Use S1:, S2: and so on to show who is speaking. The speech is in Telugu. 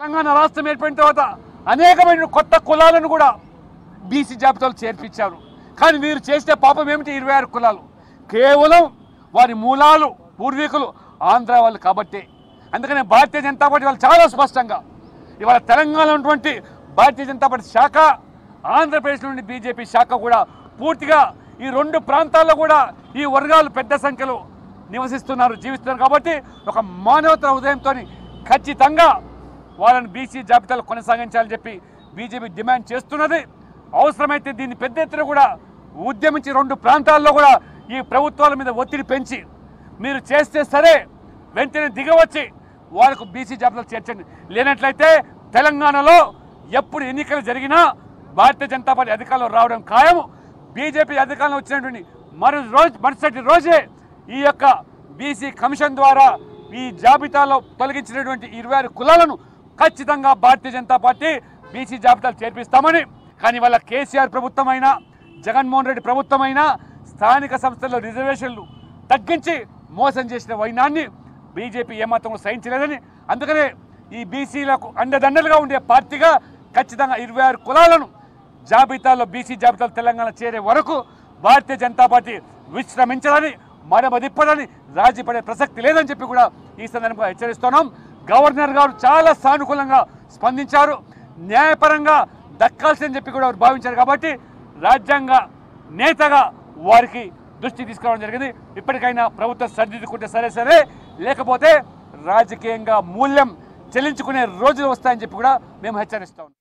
S1: తెలంగాణ రాష్ట్రం ఏర్పడిన తర్వాత అనేకమైన కొత్త కులాలను కూడా బీసీ జాబితాలో చేర్పించారు. కానీ వీరు చేసే పాపం ఏమిటి? 26 కులాలు. కేవలం వారి మూలాలు పూర్వీకులు ఆంధ్ర వాళ్ళు కాబట్టి. అందుకనే భారతీయ జనతా పార్టీ వాళ్ళు చాలా స్పష్టంగా ఇవాళ తెలంగాణలో ఉన్నటువంటి భారతీయ జనతా పార్టీ శాఖ, ఆంధ్రప్రదేశ్ నుండి బీజేపీ శాఖ కూడా పూర్తిగా ఈ 2 ప్రాంతాల్లో కూడా ఈ వర్గాలు పెద్ద సంఖ్యలో నివసిస్తున్నారు, జీవిస్తున్నారు. కాబట్టి ఒక మానవతా హృదయంతో ఖచ్చితంగా వాళ్ళని బీసీ జాబితాలో కొనసాగించాలని చెప్పి బీజేపీ డిమాండ్ చేస్తున్నది. అవసరమైతే దీన్ని పెద్ద ఎత్తున కూడా ఉద్యమించి 2 ప్రాంతాల్లో కూడా ఈ ప్రభుత్వాల మీద ఒత్తిడి పెంచి మీరు చేస్తే సరే వెంటనే దిగవచ్చి వాళ్ళకు బీసీ జాబితాలు చేర్చండి. లేనట్లయితే తెలంగాణలో ఎప్పుడు ఎన్నికలు జరిగినా భారతీయ జనతా పార్టీ అధికారంలో రావడం ఖాయము. బీజేపీ అధికారంలో వచ్చినటువంటి మరుసటి రోజే ఈ యొక్క బీసీ కమిషన్ ద్వారా ఈ జాబితాలో తొలగించినటువంటి 26 కులాలను ఖచ్చితంగా భారతీయ జనతా పార్టీ బీసీ జాబితాలు చేర్పిస్తామని. కానీ వాళ్ళ కేసీఆర్ ప్రభుత్వమైనా జగన్మోహన్ రెడ్డి ప్రభుత్వమైనా స్థానిక సంస్థల్లో రిజర్వేషన్లు తగ్గించి మోసం చేసిన వైనాన్ని బీజేపీ ఏమాత్రం సహించలేదని, అందుకనే ఈ బీసీలకు అండదండలుగా ఉండే పార్టీగా ఖచ్చితంగా 26 కులాలను జాబితాలో బీసీ జాబితాలో తెలంగాణ చేరే వరకు భారతీయ జనతా పార్టీ విశ్రమించాలని, మరమదిప్పదని, రాజీ పడే ప్రసక్తి లేదని చెప్పి కూడా ఈ సందర్భంగా హెచ్చరిస్తున్నాం. గవర్నర్ గారు చాలా సానుకూలంగా స్పందించారు. న్యాయపరంగా దక్కాల్సిందని చెప్పి కూడా వారు భావించారు. కాబట్టి రాజ్యాంగ నేతగా వారికి దృష్టి తీసుకురావడం జరిగింది. ఇప్పటికైనా ప్రభుత్వం సరిదిద్దుకుంటే సరే, లేకపోతే రాజకీయంగా మూల్యం చెల్లించుకునే రోజులు వస్తాయని చెప్పి కూడా మేము హెచ్చరిస్తాం.